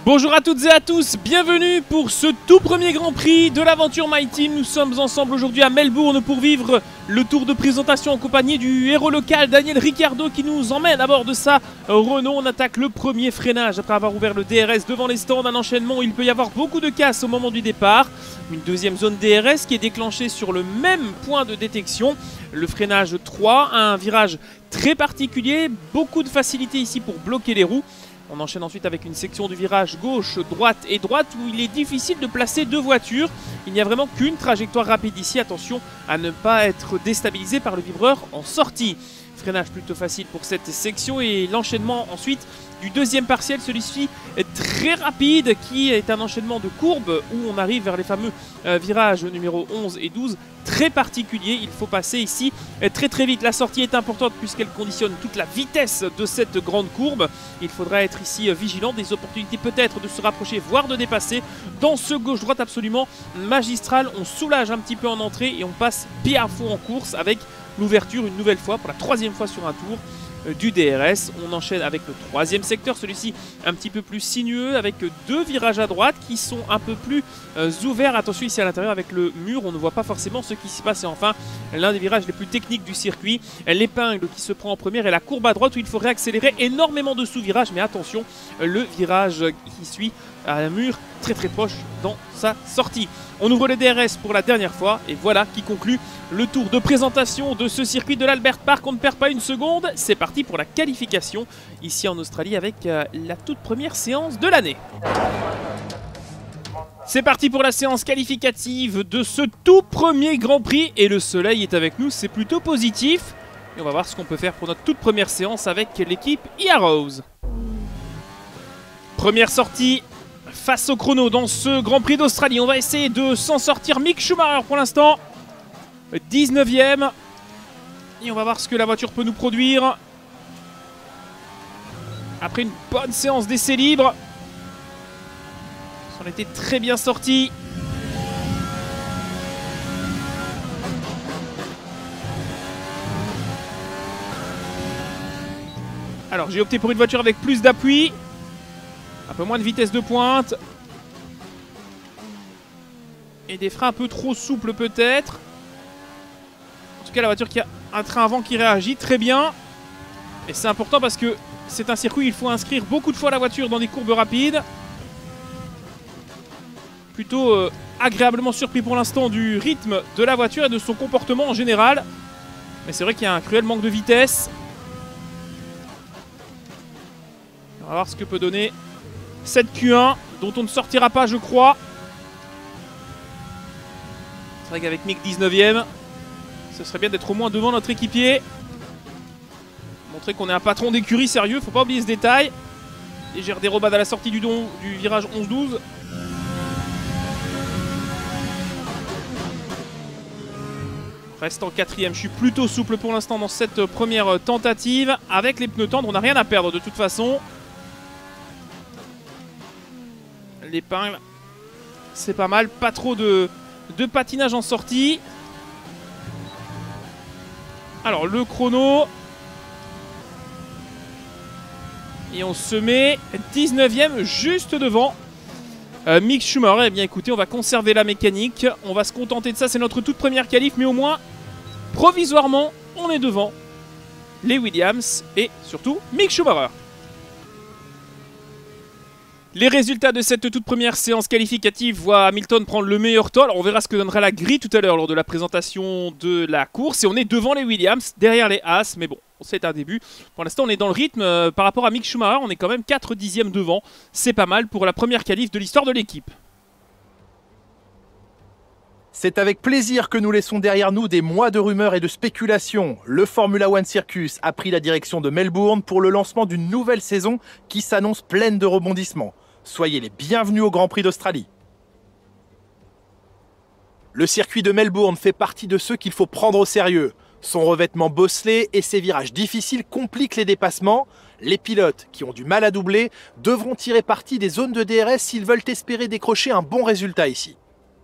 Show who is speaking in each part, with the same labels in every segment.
Speaker 1: Bonjour à toutes et à tous, bienvenue pour ce tout premier Grand Prix de l'aventure My Team. Nous sommes ensemble aujourd'hui à Melbourne pour vivre le tour de présentation en compagnie du héros local Daniel Ricciardo qui nous emmène à bord de sa Renault. On attaque le premier freinage après avoir ouvert le DRS devant les stands. Un enchaînement où il peut y avoir beaucoup de casse au moment du départ. Une deuxième zone DRS qui est déclenchée sur le même point de détection. Le freinage 3, un virage très particulier, beaucoup de facilité ici pour bloquer les roues. On enchaîne ensuite avec une section du virage gauche, droite et droite où il est difficile de placer deux voitures. Il n'y a vraiment qu'une trajectoire rapide ici. Attention à ne pas être déstabilisé par le vibreur en sortie. Freinage plutôt facile pour cette section et l'enchaînement ensuite du deuxième partiel, celui-ci est très rapide qui est un enchaînement de courbes où on arrive vers les fameux virages numéro 11 et 12 très particuliers. Il faut passer ici très vite. La sortie est importante puisqu'elle conditionne toute la vitesse de cette grande courbe. Il faudra être ici vigilant, des opportunités peut-être de se rapprocher voire de dépasser. Dans ce gauche-droite absolument magistral, on soulage un petit peu en entrée et on passe pied à fond en course avec l'ouverture une nouvelle fois pour la troisième fois sur un tour du DRS. On enchaîne avec le troisième secteur, celui-ci un petit peu plus sinueux avec deux virages à droite qui sont un peu plus ouverts. Attention ici à l'intérieur avec le mur, on ne voit pas forcément ce qui s'y passe. Et enfin l'un des virages les plus techniques du circuit, l'épingle qui se prend en première et la courbe à droite où il faut réaccélérer énormément de sous-virages. Mais attention, le virage qui suit à un mur très proche dans sa sortie. On ouvre les DRS pour la dernière fois et voilà qui conclut le tour de présentation de ce circuit de l'Albert Park. On ne perd pas une seconde, c'est parti pour la qualification ici en Australie avec la toute première séance de l'année. C'est parti pour la séance qualificative de ce tout premier Grand Prix et le soleil est avec nous, c'est plutôt positif. Et on va voir ce qu'on peut faire pour notre toute première séance avec l'équipe Heroes. Première sortie face au chrono dans ce Grand Prix d'Australie. On va essayer de s'en sortir. Mick Schumacher pour l'instant 19e. Et on va voir ce que la voiture peut nous produire. Après une bonne séance d'essai libre. On était très bien sorti. Alors j'ai opté pour une voiture avec plus d'appui. Un peu moins de vitesse de pointe. Et des freins un peu trop souples peut-être. En tout cas la voiture qui a un train avant qui réagit très bien. Et c'est important parce que c'est un circuit où il faut inscrire beaucoup de fois la voiture dans des courbes rapides. Plutôt agréablement surpris pour l'instant du rythme de la voiture et de son comportement en général. Mais c'est vrai qu'il y a un cruel manque de vitesse. On va voir ce que peut donner cette Q1 dont on ne sortira pas je crois. C'est vrai qu'avec Mick 19e, ce serait bien d'être au moins devant notre équipier. Montrer qu'on est un patron d'écurie sérieux, faut pas oublier ce détail. Légère dérobade à la sortie du virage 11-12. Reste en 4e, je suis plutôt souple pour l'instant dans cette première tentative. Avec les pneus tendres, on n'a rien à perdre de toute façon. L'épingle, c'est pas mal, pas trop de patinage en sortie. Alors le chrono. Et on se met 19e juste devant Mick Schumacher. Eh bien écoutez, on va conserver la mécanique. On va se contenter de ça, c'est notre toute première qualif. Mais au moins, provisoirement, on est devant les Williams et surtout Mick Schumacher. Les résultats de cette toute première séance qualificative voient Hamilton prendre le meilleur temps. Alors on verra ce que donnera la grille tout à l'heure lors de la présentation de la course. Et on est devant les Williams, derrière les Haas. Mais bon, c'est un début. Pour l'instant, on est dans le rythme par rapport à Mick Schumacher. On est quand même 4 dixièmes devant. C'est pas mal pour la première qualif de l'histoire de l'équipe.
Speaker 2: C'est avec plaisir que nous laissons derrière nous des mois de rumeurs et de spéculations. Le Formula One Circus a pris la direction de Melbourne pour le lancement d'une nouvelle saison qui s'annonce pleine de rebondissements. Soyez les bienvenus au Grand Prix d'Australie. Le circuit de Melbourne fait partie de ceux qu'il faut prendre au sérieux. Son revêtement bosselé et ses virages difficiles compliquent les dépassements. Les pilotes, qui ont du mal à doubler, devront tirer parti des zones de DRS s'ils veulent espérer décrocher un bon résultat ici.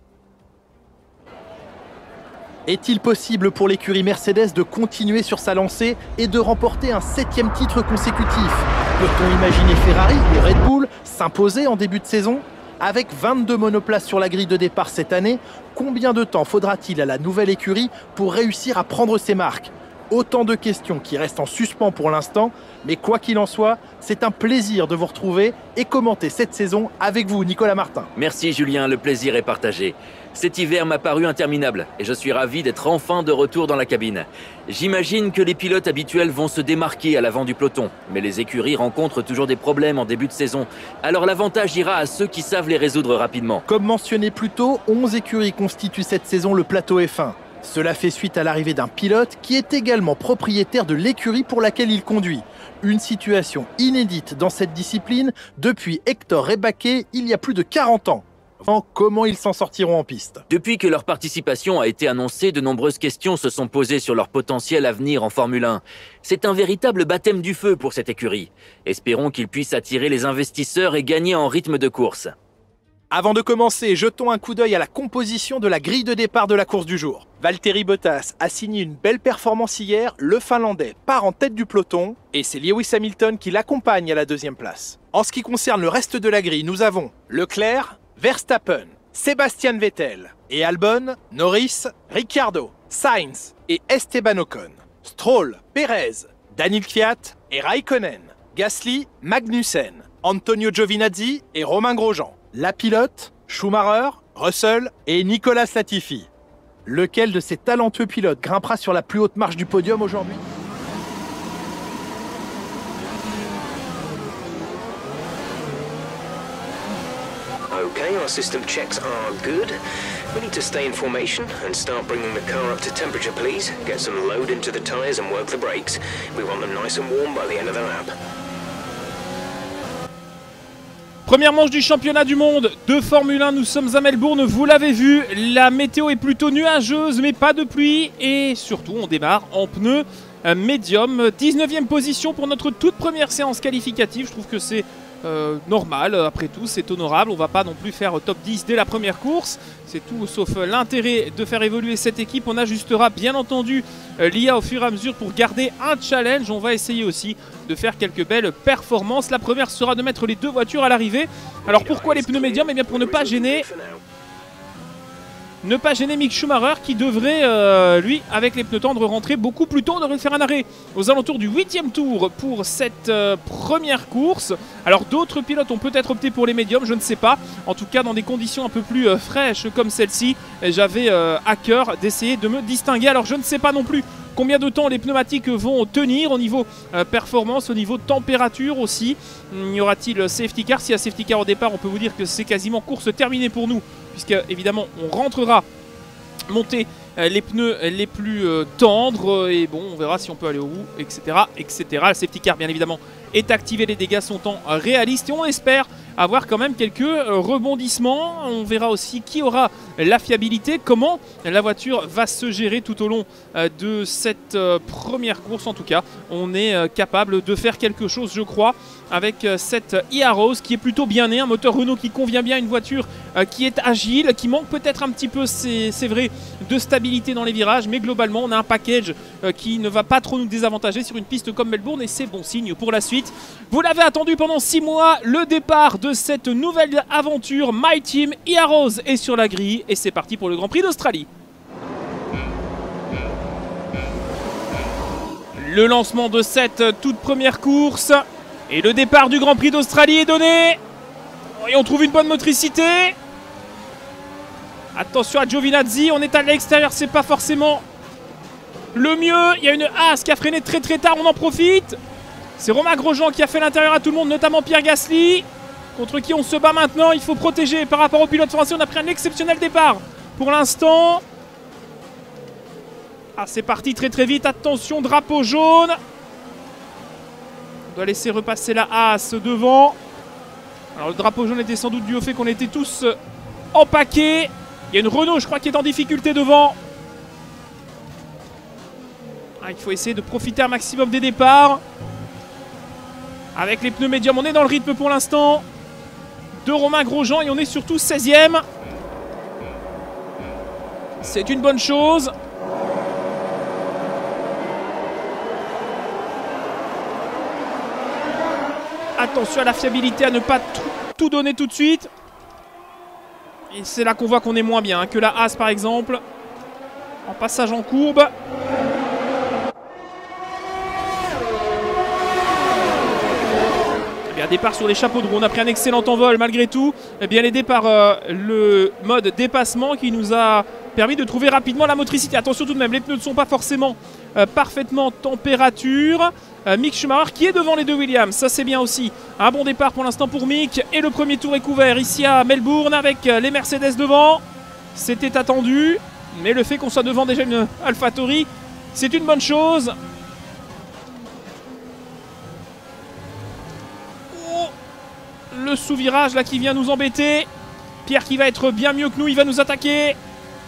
Speaker 2: Est-il possible pour l'écurie Mercedes de continuer sur sa lancée et de remporter un 7e titre consécutif? Peut-on imaginer Ferrari ou Red Bull s'imposer en début de saison? Avec 22 monoplaces sur la grille de départ cette année, combien de temps faudra-t-il à la nouvelle écurie pour réussir à prendre ses marques? Autant de questions qui restent en suspens pour l'instant, mais quoi qu'il en soit, c'est un plaisir de vous retrouver et commenter cette saison avec vous, Nicolas Martin.
Speaker 3: Merci Julien, le plaisir est partagé. Cet hiver m'a paru interminable et je suis ravi d'être enfin de retour dans la cabine. J'imagine que les pilotes habituels vont se démarquer à l'avant du peloton, mais les écuries rencontrent toujours des problèmes en début de saison. Alors l'avantage ira à ceux qui savent les résoudre rapidement.
Speaker 2: Comme mentionné plus tôt, 11 écuries constituent cette saison le plateau F1. Cela fait suite à l'arrivée d'un pilote qui est également propriétaire de l'écurie pour laquelle il conduit. Une situation inédite dans cette discipline depuis Hector Rebaque il y a plus de 40 ans. Comment ils s'en sortiront en piste?
Speaker 3: Depuis que leur participation a été annoncée, de nombreuses questions se sont posées sur leur potentiel avenir en Formule 1. C'est un véritable baptême du feu pour cette écurie. Espérons qu'ils puissent attirer les investisseurs et gagner en rythme de course.
Speaker 2: Avant de commencer, jetons un coup d'œil à la composition de la grille de départ de la course du jour. Valtteri Bottas a signé une belle performance hier, le Finlandais part en tête du peloton et c'est Lewis Hamilton qui l'accompagne à la deuxième place. En ce qui concerne le reste de la grille, nous avons Leclerc, Verstappen, Sebastian Vettel et Albon, Norris, Ricciardo, Sainz et Esteban Ocon. Stroll, Perez, Daniel Kvyat et Raikkonen, Gasly, Magnussen, Antonio Giovinazzi et Romain Grosjean. La pilote, Schumacher, Russell et Nicolas Latifi. Lequel de ces talentueux pilotes grimpera sur la plus haute marche du podium aujourd'hui?
Speaker 4: Okay, our system checks are good. We need to stay in formation and start bringing the car up to temperature, please. Get some load into the tyres and work the brakes. We want them nice and warm by the end of the lap.
Speaker 1: Première manche du championnat du monde de Formule 1, nous sommes à Melbourne, vous l'avez vu, la météo est plutôt nuageuse mais pas de pluie et surtout on démarre en pneus médium. 19e position pour notre toute première séance qualificative, je trouve que c'est normal, après tout c'est honorable, on va pas non plus faire top 10 dès la première course, c'est tout sauf l'intérêt de faire évoluer cette équipe. On ajustera bien entendu l'IA au fur et à mesure pour garder un challenge. On va essayer aussi de faire quelques belles performances. La première sera de mettre les deux voitures à l'arrivée. Alors pourquoi les pneus médiums? Eh bien pour ne pas gêner Mick Schumacher qui devrait, lui, avec les pneus tendres, rentrer beaucoup plus tôt. On devrait faire un arrêt aux alentours du 8e tour pour cette première course. Alors d'autres pilotes ont peut-être opté pour les médiums, je ne sais pas. En tout cas, dans des conditions un peu plus fraîches comme celle-ci, j'avais à cœur d'essayer de me distinguer. Alors je ne sais pas non plus combien de temps les pneumatiques vont tenir au niveau performance, au niveau température aussi. Y aura-t-il safety car? S'il y a safety car au départ, on peut vous dire que c'est quasiment course terminée pour nous, puisque évidemment on rentrera monter les pneus les plus tendres et bon, on verra si on peut aller au bout, etc. etc. Le safety car bien évidemment est activé, les dégâts sont en réaliste et on espère avoir quand même quelques rebondissements. On verra aussi qui aura la fiabilité, comment la voiture va se gérer tout au long de cette première course. En tout cas, on est capable de faire quelque chose, je crois, avec cette IA Rose qui est plutôt bien née, un moteur Renault qui convient bien à une voiture qui est agile, qui manque peut-être un petit peu, c'est vrai, de stabilité dans les virages, mais globalement on a un package qui ne va pas trop nous désavantager sur une piste comme Melbourne et c'est bon signe pour la suite. Vous l'avez attendu pendant 6 mois, le départ de cette nouvelle aventure. My Team IA Rose est sur la grille et c'est parti pour le Grand Prix d'Australie. Le lancement de cette toute première course et le départ du Grand Prix d'Australie est donné. Et on trouve une bonne motricité. Attention à Giovinazzi, on est à l'extérieur, c'est pas forcément le mieux. Il y a une Haas qui a freiné très tard, on en profite. C'est Romain Grosjean qui a fait l'intérieur à tout le monde, notamment Pierre Gasly. Contre qui on se bat maintenant, il faut protéger par rapport au pilote français. On a pris un exceptionnel départ pour l'instant. Ah, c'est parti très vite, attention, drapeau jaune. On doit laisser repasser la Haas devant. Alors le drapeau jaune était sans doute dû au fait qu'on était tous empaqués. Il y a une Renault, je crois, qui est en difficulté devant. Ah, il faut essayer de profiter un maximum des départs. Avec les pneus médiums, on est dans le rythme pour l'instant de Romain Grosjean et on est surtout 16e. C'est une bonne chose. Attention à la fiabilité, à ne pas tout donner tout de suite. Et c'est là qu'on voit qu'on est moins bien hein, que la Haas par exemple. En passage en courbe. Eh bien, départ sur les chapeaux de roue. On a pris un excellent envol malgré tout. Eh bien, aidé par le mode dépassement qui nous a permis de trouver rapidement la motricité. Attention tout de même, les pneus ne sont pas forcément parfaitement température. Mick Schumacher qui est devant les deux Williams, ça c'est bien aussi. Un bon départ pour l'instant pour Mick. Et le premier tour est couvert ici à Melbourne avec les Mercedes devant. C'était attendu, mais le fait qu'on soit devant déjà une AlphaTauri, c'est une bonne chose. Oh, le sous-virage là qui vient nous embêter. Pierre qui va être bien mieux que nous, il va nous attaquer.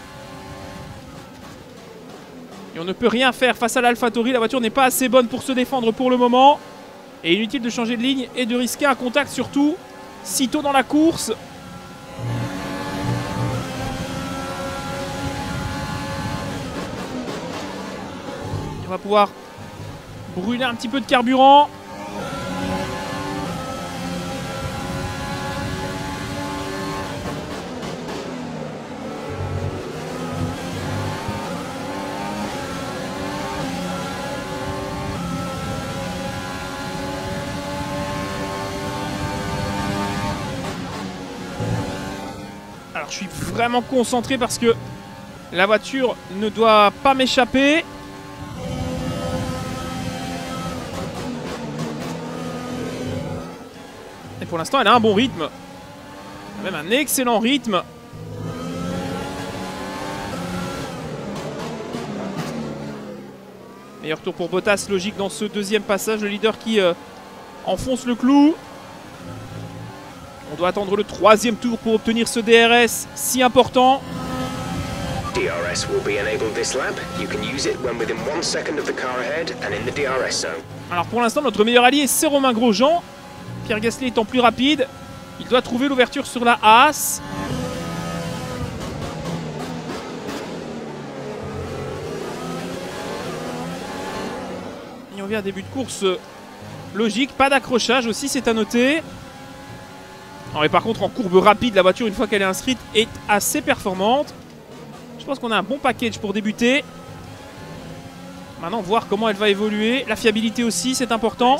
Speaker 1: Et on ne peut rien faire face à l'AlphaTauri. La voiture n'est pas assez bonne pour se défendre pour le moment. Et inutile de changer de ligne et de risquer un contact, surtout si tôt dans la course. On va pouvoir brûler un petit peu de carburant. Alors je suis vraiment concentré parce que la voiture ne doit pas m'échapper. Et pour l'instant elle a un bon rythme. Même un excellent rythme. Meilleur tour pour Bottas, logique dans ce deuxième passage. Le leader qui enfonce le clou. On doit attendre le troisième tour pour obtenir ce DRS si important.
Speaker 4: DRS will be enabled this lap. You can use it when within 1 second of the car ahead and in the DRS zone.
Speaker 1: Alors pour l'instant, notre meilleur allié, c'est Romain Grosjean. Pierre Gasly étant plus rapide. Il doit trouver l'ouverture sur la Haas. Et on vient à début de course logique. Pas d'accrochage aussi, c'est à noter. Non, mais par contre, en courbe rapide, la voiture, une fois qu'elle est inscrite, est assez performante. Je pense qu'on a un bon package pour débuter. Maintenant, voir comment elle va évoluer. La fiabilité aussi, c'est important.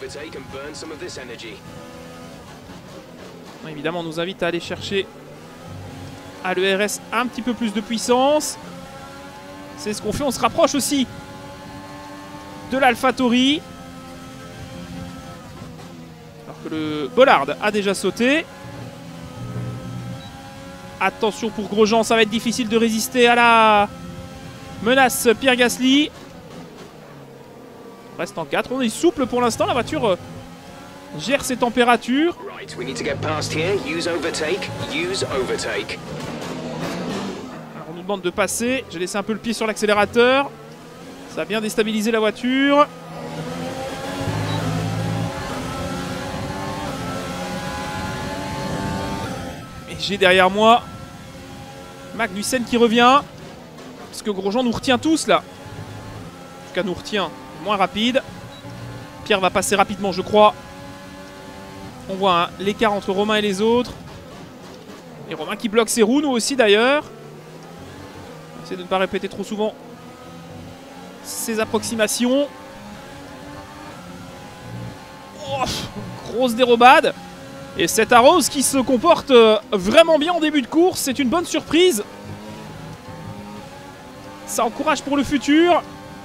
Speaker 1: Évidemment, on nous invite à aller chercher à l'ERS un petit peu plus de puissance. C'est ce qu'on fait. On se rapproche aussi de l'AlphaTauri. Alors que le Bollard a déjà sauté. Attention pour Grosjean, ça va être difficile de résister à la menace Pierre Gasly. On reste en 4. On est souple pour l'instant. La voiture gère ses températures. Alors on nous demande de passer. J'ai laissé un peu le pied sur l'accélérateur. Ça a bien déstabilisé la voiture. Et j'ai derrière moi Magnussen qui revient. Parce que Grosjean nous retient tous là. En tout cas nous retient moins rapide. Pierre va passer rapidement je crois. On voit hein, l'écart entre Romain et les autres. Et Romain qui bloque ses roues, nous aussi d'ailleurs. Essaye de ne pas répéter trop souvent ces approximations. Oh, grosse dérobade. Et cette Arrows qui se comporte vraiment bien en début de course. C'est une bonne surprise. Ça encourage pour le futur.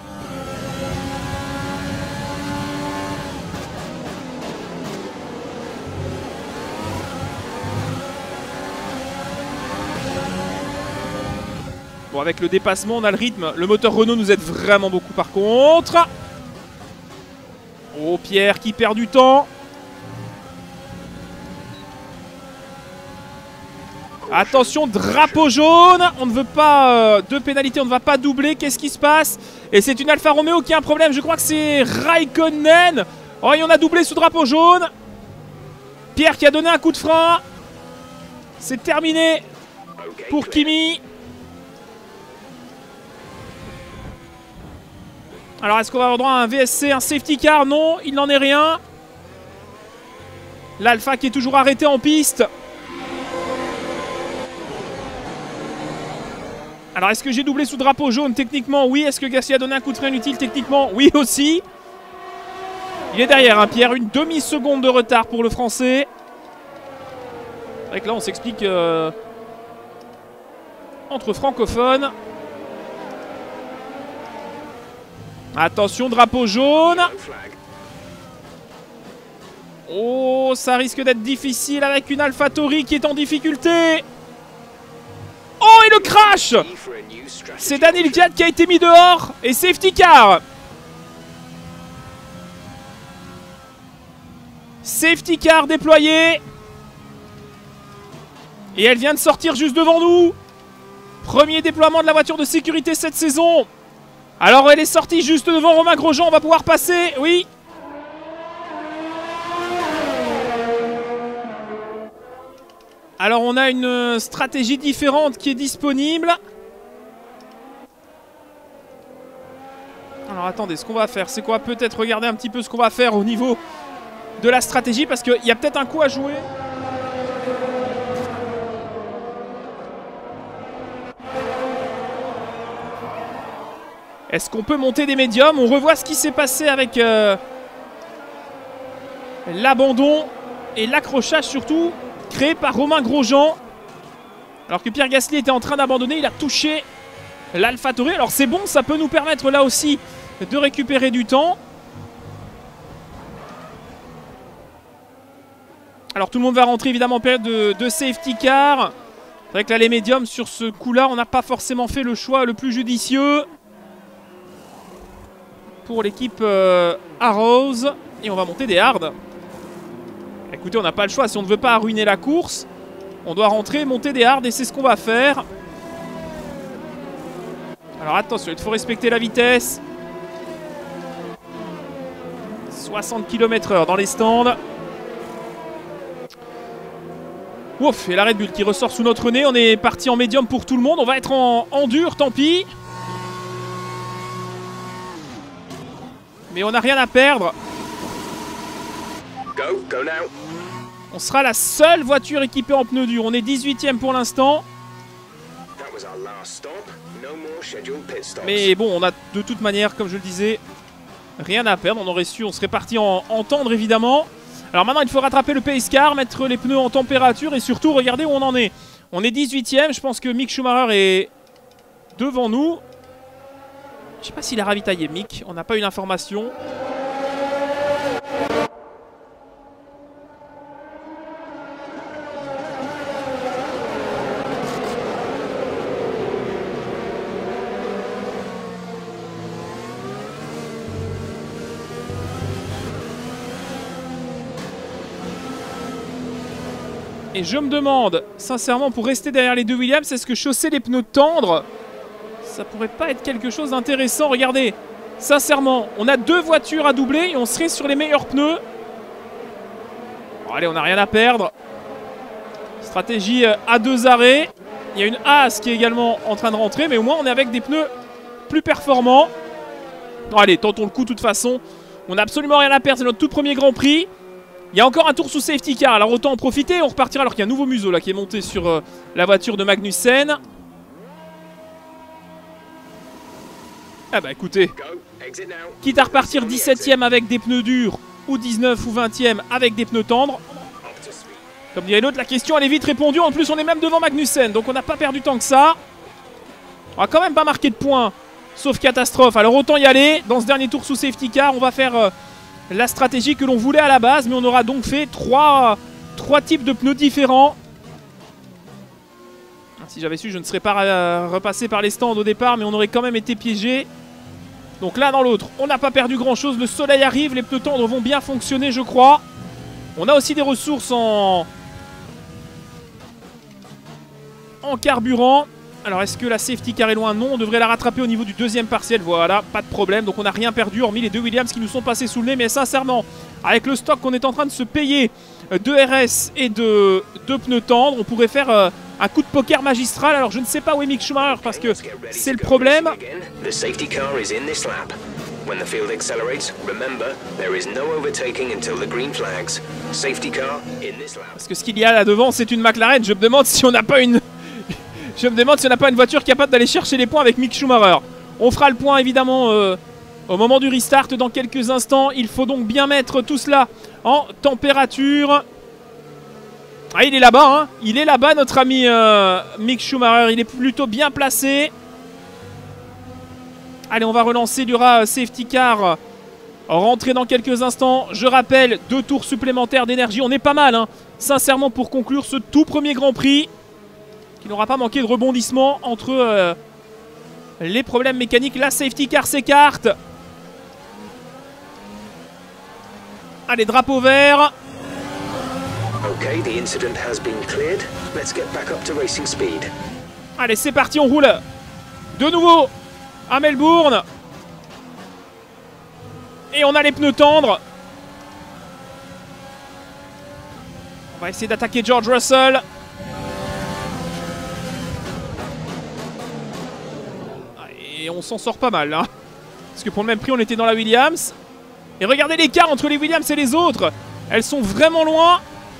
Speaker 1: Bon, avec le dépassement, on a le rythme. Le moteur Renault nous aide vraiment beaucoup par contre. Oh, Pierre qui perd du temps. Attention, drapeau jaune. On ne veut pas de pénalité, on ne va pas doubler. Qu'est-ce qui se passe? Et c'est une Alfa Romeo qui a un problème. Je crois que c'est Raikkonen. Oh, et on a doublé sous drapeau jaune. Pierre qui a donné un coup de frein. C'est terminé pour Kimi. Alors, est-ce qu'on va avoir droit à un VSC, un safety car? Non, il n'en est rien. L'Alpha qui est toujours arrêté en piste. Alors, est-ce que j'ai doublé sous drapeau jaune? Techniquement, oui. Est-ce que Gasly a donné un coup de frein inutile? Techniquement, oui aussi. Il est derrière, hein, Pierre. Une demi-seconde de retard pour le Français. C'est vrai que là, on s'explique entre francophones. Attention, drapeau jaune. Oh, ça risque d'être difficile avec une AlphaTauri qui est en difficulté. Oh, et le crash! C'est Daniel Ricciardo qui a été mis dehors. Et safety car. Safety car déployé. Et elle vient de sortir juste devant nous. Premier déploiement de la voiture de sécurité cette saison. Alors elle est sortie juste devant Romain Grosjean. On va pouvoir passer. Oui. Alors on a une stratégie différente qui est disponible. Alors attendez, ce qu'on va faire, c'est qu'on va peut-être regarder un petit peu ce qu'on va faire au niveau de la stratégie, parce qu'il y a peut-être un coup à jouer. Est-ce qu'on peut monter des médiums? On revoit ce qui s'est passé avec l'abandon et l'accrochage surtout créé par Romain Grosjean. Alors que Pierre Gasly était en train d'abandonner, il a touché l'AlphaTauri. Alors c'est bon, ça peut nous permettre là aussi de récupérer du temps. Alors tout le monde va rentrer évidemment en période de safety car. C'est vrai que là les médiums sur ce coup-là, on n'a pas forcément fait le choix le plus judicieux pour l'équipe Arrows. Et on va monter des hards. Écoutez, on n'a pas le choix. Si on ne veut pas ruiner la course, on doit rentrer, monter des hards et c'est ce qu'on va faire. Alors attention, il faut respecter la vitesse. 60 km/h dans les stands. Ouf, et la Red Bull qui ressort sous notre nez. On est parti en médium pour tout le monde. On va être en dur, tant pis. Mais on n'a rien à perdre.
Speaker 4: Go now.
Speaker 1: On sera la seule voiture équipée en pneus durs. On est 18e pour l'instant. Mais bon, on a de toute manière, comme je le disais, rien à perdre. On aurait su, on serait parti en tendre évidemment. Alors maintenant, il faut rattraper le pace car, mettre les pneus en température et surtout regarder où on en est. On est 18e. Je pense que Mick Schumacher est devant nous. Je sais pas s'il a ravitaillé Mick. On n'a pas eu l'information. Et je me demande, sincèrement, pour rester derrière les deux Williams, est-ce que chausser les pneus tendres, ça pourrait pas être quelque chose d'intéressant? Regardez, sincèrement, on a deux voitures à doubler et on serait sur les meilleurs pneus. Bon, allez, on n'a rien à perdre. Stratégie à deux arrêts. Il y a une Haas qui est également en train de rentrer, mais au moins on est avec des pneus plus performants. Bon, allez, tentons le coup de toute façon. On n'a absolument rien à perdre, c'est notre tout premier Grand Prix. Il y a encore un tour sous safety car, alors autant en profiter. On repartira alors qu'il y a un nouveau museau là qui est monté sur la voiture de Magnussen. Ah bah écoutez, quitte à repartir 17ème avec des pneus durs ou 19 ou 20ème avec des pneus tendres. Comme dirait l'autre, la question elle est vite répondue. En plus on est même devant Magnussen, donc on n'a pas perdu tant que ça. On va quand même pas marquer de points, sauf catastrophe. Alors autant y aller. Dans ce dernier tour sous safety car, on va faire la stratégie que l'on voulait à la base, mais on aura donc fait trois types de pneus différents. Si j'avais su, je ne serais pas repassé par les stands au départ, mais on aurait quand même été piégé. Donc l'un dans l'autre, on n'a pas perdu grand chose. Le soleil arrive, les pneus tendres vont bien fonctionner, je crois. On a aussi des ressources en carburant. Alors est-ce que la safety car est loin? Non, on devrait la rattraper au niveau du deuxième partiel. Voilà, pas de problème. Donc on n'a rien perdu hormis les deux Williams qui nous sont passés sous le nez. Mais sincèrement, avec le stock qu'on est en train de se payer de RS et de pneus tendres, on pourrait faire un coup de poker magistral. Alors je ne sais pas où est Mick Schumacher parce que c'est le problème.
Speaker 4: When the field accelerates, remember, there is no overtaking until the green flags. Safety car in this lap.
Speaker 1: Parce que ce qu'il y a là devant, c'est une McLaren. Je me demande si on n'a pas une... Je me demande si on n'a pas une voiture capable d'aller chercher les points avec Mick Schumacher. On fera le point évidemment au moment du restart dans quelques instants. Il faut donc bien mettre tout cela en température. Ah, il est là-bas, hein. Il est là-bas, notre ami Mick Schumacher. Il est plutôt bien placé. Allez, on va relancer. Il y aura safety car rentré dans quelques instants. Je rappelle, 2 tours supplémentaires d'énergie. On est pas mal, hein, sincèrement, pour conclure ce tout premier Grand Prix. Qui n'aura pas manqué de rebondissement entre les problèmes mécaniques. La safety car s'écarte. Allez, drapeau vert.
Speaker 4: Okay, the incident has been cleared. Let's get back up to racing speed.
Speaker 1: Allez, c'est parti, on roule de nouveau à Melbourne. Et on a les pneus tendres. On va essayer d'attaquer George Russell. Et on s'en sort pas mal, hein. Parce que pour le même prix, on était dans la Williams. Et regardez l'écart entre les Williams et les autres. Elles sont vraiment loin.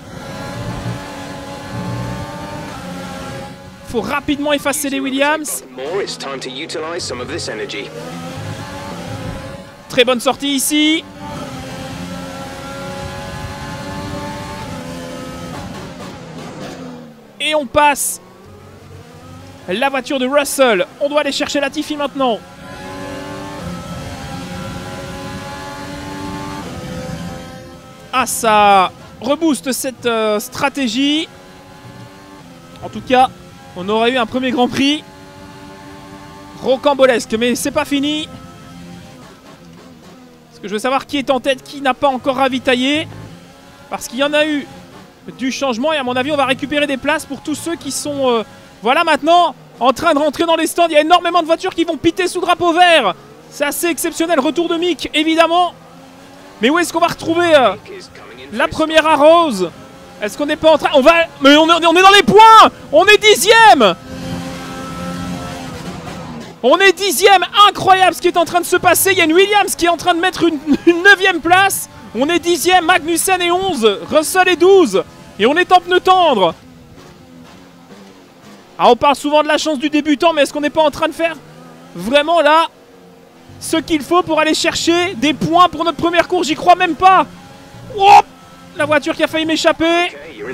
Speaker 1: Faut rapidement effacer les Williams. Très bonne sortie ici. Et on passe la voiture de Russell. On doit aller chercher Latifi maintenant. Ah, ça rebooste cette stratégie. En tout cas, on aurait eu un premier Grand Prix rocambolesque, mais c'est pas fini. Parce que je veux savoir qui est en tête, qui n'a pas encore ravitaillé. Parce qu'il y en a eu du changement et à mon avis, on va récupérer des places pour tous ceux qui sont... Voilà maintenant, en train de rentrer dans les stands. Il y a énormément de voitures qui vont piter sous drapeau vert. C'est assez exceptionnel. Retour de Mick, évidemment. Mais où est-ce qu'on va retrouver la première à Rose? Est-ce qu'on n'est pas en train... Mais on est dans les points. On est 10e. On est 10e. Incroyable ce qui est en train de se passer. Il y a une Williams qui est en train de mettre une 9e place. On est 10e. Magnussen est 11. Russell est 12. Et on est en pneu tendre. Ah, on parle souvent de la chance du débutant, mais est-ce qu'on n'est pas en train de faire vraiment là ce qu'il faut pour aller chercher des points pour notre première course? J'y crois même pas. Oh, la voiture qui a failli m'échapper.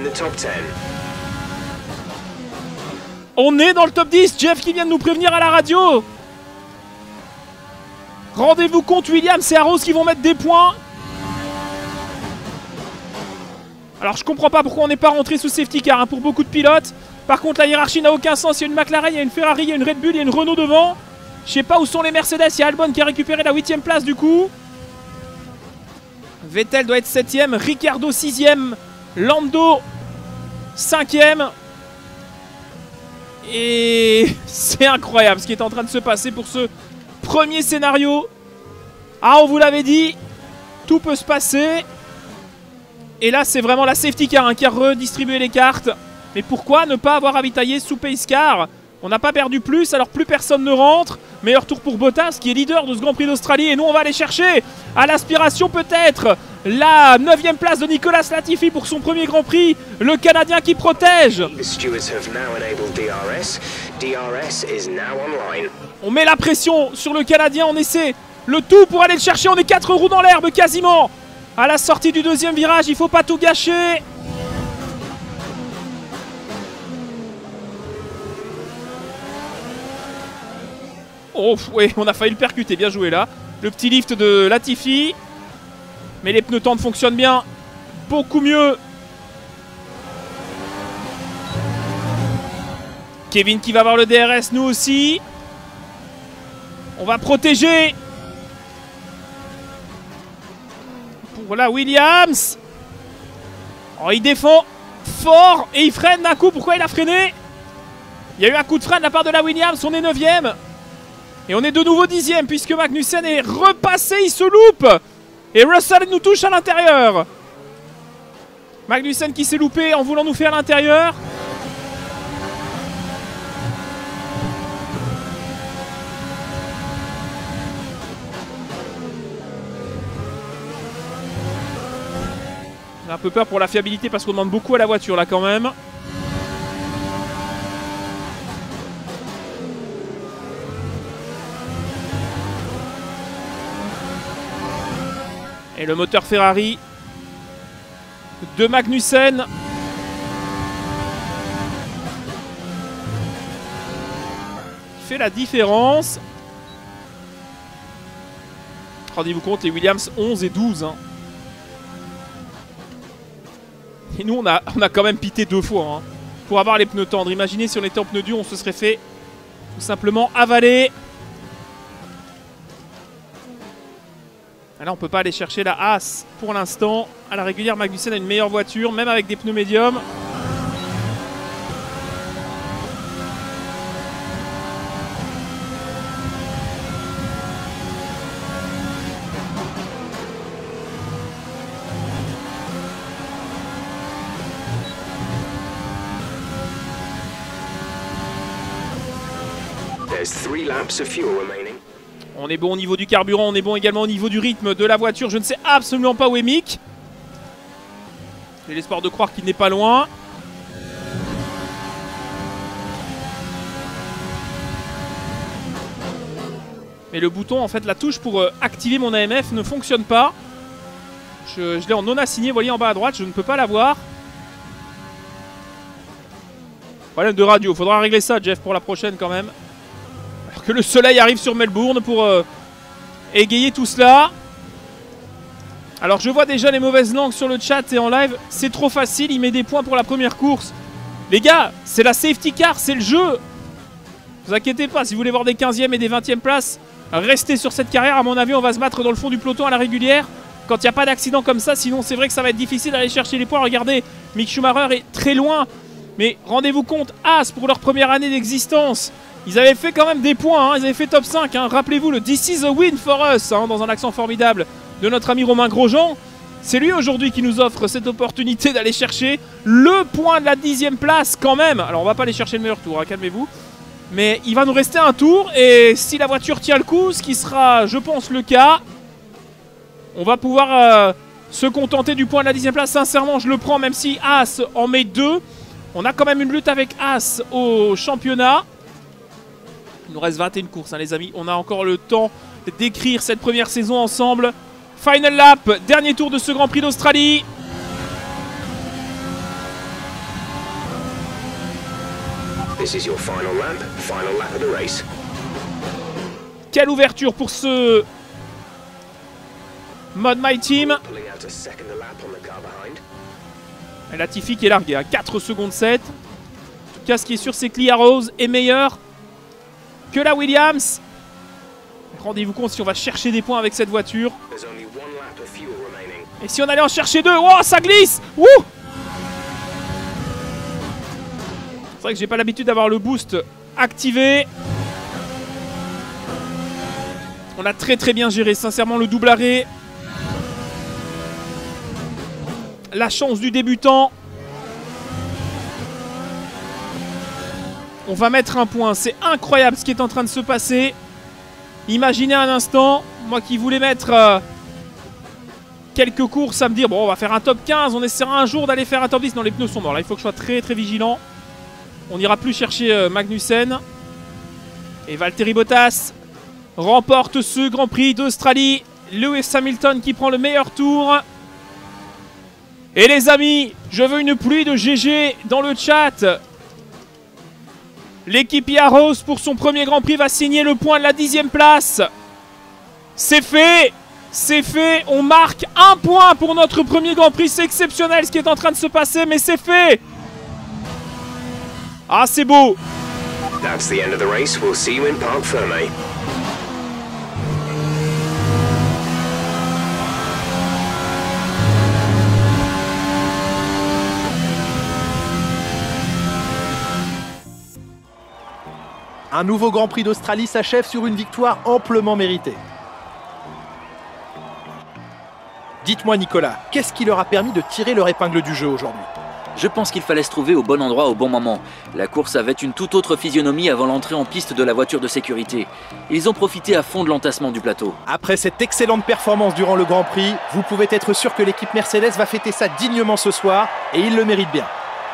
Speaker 1: On est dans le top 10. Jeff qui vient de nous prévenir à la radio. Rendez-vous compte, Williams et Arrows qui vont mettre des points. Alors je comprends pas pourquoi on n'est pas rentré sous safety car, hein, pour beaucoup de pilotes. Par contre la hiérarchie n'a aucun sens. Il y a une McLaren, il y a une Ferrari, il y a une Red Bull, il y a une Renault devant. Je sais pas où sont les Mercedes. Il y a Albon qui a récupéré la 8e place du coup. Vettel doit être 7e, Ricciardo 6e, Lando 5e. Et c'est incroyable ce qui est en train de se passer pour ce premier scénario. Ah, on vous l'avait dit, tout peut se passer. Et là c'est vraiment la safety car, hein, qui a redistribué les cartes. Mais pourquoi ne pas avoir ravitaillé sous pace car? On n'a pas perdu plus, alors plus personne ne rentre. Meilleur tour pour Bottas qui est leader de ce Grand Prix d'Australie. Et nous on va aller chercher à l'aspiration peut-être la 9e place de Nicolas Latifi pour son premier Grand Prix. Le Canadien qui protège. On met la pression sur le Canadien, on essaie le tout pour aller le chercher. On est 4 roues dans l'herbe quasiment. À la sortie du deuxième virage, il faut pas tout gâcher. Oh, ouais, on a failli le percuter, bien joué là. Le petit lift de Latifi. Mais les pneus tendres fonctionnent bien. Beaucoup mieux. Kevin qui va avoir le DRS, nous aussi. On va protéger. Pour la Williams. Oh, il défend fort et il freine d'un coup. Pourquoi il a freiné? Il y a eu un coup de frein de la part de la Williams. On est 9e. Et on est de nouveau 10e puisque Magnussen est repassé, il se loupe. Et Russell nous touche à l'intérieur. Magnussen qui s'est loupé en voulant nous faire à l'intérieur. J'ai un peu peur pour la fiabilité parce qu'on demande beaucoup à la voiture là quand même. Et le moteur Ferrari de Magnussen. Fait la différence. Rendez-vous compte, les Williams 11 et 12. Hein. Et nous, on a quand même pité 2 fois hein, pour avoir les pneus tendres. Imaginez si on était en pneus durs, on se serait fait tout simplement avaler. Et là, on peut pas aller chercher la Haas pour l'instant. À la régulière, Magnussen a une meilleure voiture, même avec des pneus médiums. On est bon au niveau du carburant, on est bon également au niveau du rythme de la voiture. Je ne sais absolument pas où est Mick. J'ai l'espoir de croire qu'il n'est pas loin. Mais le bouton, en fait, la touche pour activer mon AMF ne fonctionne pas. Je l'ai en non assigné, vous voyez en bas à droite, je ne peux pas l'avoir. Problème de radio, faudra régler ça, Jeff, pour la prochaine quand même. Alors que le soleil arrive sur Melbourne pour égayer tout cela. Alors je vois déjà les mauvaises langues sur le chat et en live. C'est trop facile, il met des points pour la première course. Les gars, c'est la safety car, c'est le jeu. Vous inquiétez pas, si vous voulez voir des 15e et des 20e places, restez sur cette carrière. À mon avis, on va se battre dans le fond du peloton à la régulière. Quand il n'y a pas d'accident comme ça, sinon c'est vrai que ça va être difficile d'aller chercher les points. Regardez, Mick Schumacher est très loin. Mais rendez-vous compte, Haas, pour leur première année d'existence, ils avaient fait quand même des points, hein, ils avaient fait top 5. Hein. Rappelez-vous le This is a win for us, hein, dans un accent formidable de notre ami Romain Grosjean. C'est lui aujourd'hui qui nous offre cette opportunité d'aller chercher le point de la 10e place quand même. Alors on va pas aller chercher le meilleur tour, hein, calmez-vous. Mais il va nous rester un tour et si la voiture tient le coup, ce qui sera, je pense, le cas, on va pouvoir se contenter du point de la 10e place. Sincèrement, je le prends même si Haas en met 2. On a quand même une lutte avec Haas au championnat. Il nous reste 21 courses, hein, les amis. On a encore le temps d'écrire cette première saison ensemble. Final lap, dernier tour de ce Grand Prix d'Australie.
Speaker 4: This is your final lap of the race.
Speaker 1: Quelle ouverture pour ce mode My Team. Et Latifi qui est largué à 4 secondes 7. En tout cas, ce qui est sûr, c'est que Lee Rose est meilleur que la Williams. Rendez-vous compte si on va chercher des points avec cette voiture. Et si on allait en chercher 2. Oh, ça glisse. Wouh. C'est vrai que j'ai pas l'habitude d'avoir le boost activé. On a très très bien géré, sincèrement, le double arrêt. La chance du débutant. On va mettre un point. C'est incroyable ce qui est en train de se passer. Imaginez un instant, moi qui voulais mettre quelques courses à me dire, bon, on va faire un top 15, on essaiera un jour d'aller faire un top 10. Non, les pneus sont morts. Là, il faut que je sois très très vigilant. On n'ira plus chercher Magnussen. Et Valtteri Bottas remporte ce Grand Prix d'Australie. Lewis Hamilton qui prend le meilleur tour. Et les amis, je veux une pluie de GG dans le chat. L'équipe Yaros pour son premier Grand Prix va signer le point de la 10e place. C'est fait. C'est fait. On marque un point pour notre premier Grand Prix. C'est exceptionnel ce qui est en train de se passer, mais c'est fait. Ah, c'est beau.
Speaker 4: That's the end of the race. We'll see you in Parc Fermé.
Speaker 2: Un nouveau Grand Prix d'Australie s'achève sur une victoire amplement méritée. Dites-moi Nicolas, qu'est-ce qui leur a permis de tirer leur épingle du jeu aujourd'hui?
Speaker 3: Je pense qu'il fallait se trouver au bon endroit au bon moment. La course avait une toute autre physionomie avant l'entrée en piste de la voiture de sécurité. Ils ont profité à fond de l'entassement du plateau.
Speaker 2: Après cette excellente performance durant le Grand Prix, vous pouvez être sûr que l'équipe Mercedes va fêter ça dignement ce soir, et ils le méritent bien.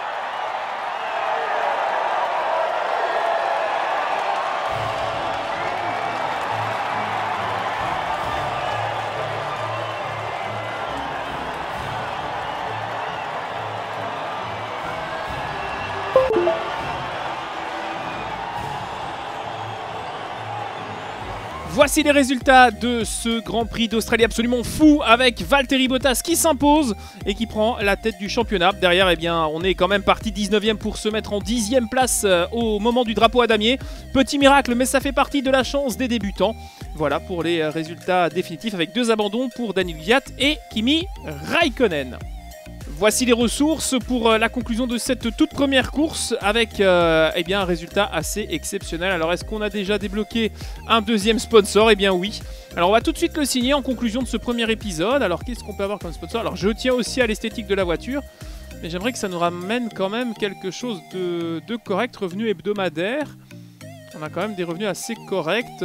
Speaker 1: Voici les résultats de ce Grand Prix d'Australie absolument fou avec Valtteri Bottas qui s'impose et qui prend la tête du championnat. Derrière, eh bien, on est quand même parti 19e pour se mettre en 10e place au moment du drapeau à damier. Petit miracle, mais ça fait partie de la chance des débutants. Voilà pour les résultats définitifs avec 2 abandons pour Daniel Kvyat et Kimi Raikkonen. Voici les ressources pour la conclusion de cette toute première course avec eh bien, un résultat assez exceptionnel. Alors est-ce qu'on a déjà débloqué un deuxième sponsor? Eh bien oui. Alors on va tout de suite le signer en conclusion de ce premier épisode. Alors qu'est-ce qu'on peut avoir comme sponsor? Alors je tiens aussi à l'esthétique de la voiture, mais j'aimerais que ça nous ramène quand même quelque chose de correct, revenu hebdomadaire. On a quand même des revenus assez corrects.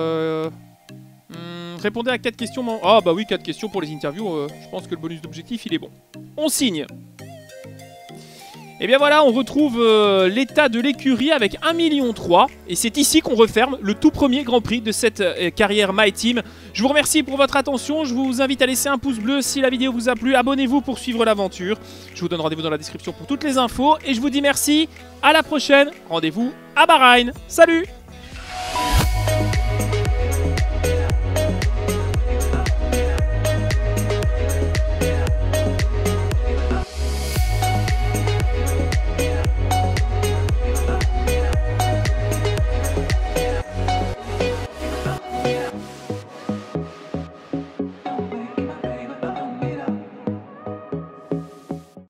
Speaker 1: Répondez à 4 questions. Ah bah oui, 4 questions pour les interviews. Je pense que le bonus d'objectif, il est bon. On signe. Et bien voilà, on retrouve l'état de l'écurie avec 1,3 million. Et c'est ici qu'on referme le tout premier Grand Prix de cette carrière My Team. Je vous remercie pour votre attention. Je vous invite à laisser un pouce bleu si la vidéo vous a plu. Abonnez-vous pour suivre l'aventure. Je vous donne rendez-vous dans la description pour toutes les infos. Et je vous dis merci. À la prochaine. Rendez-vous à Bahreïn. Salut!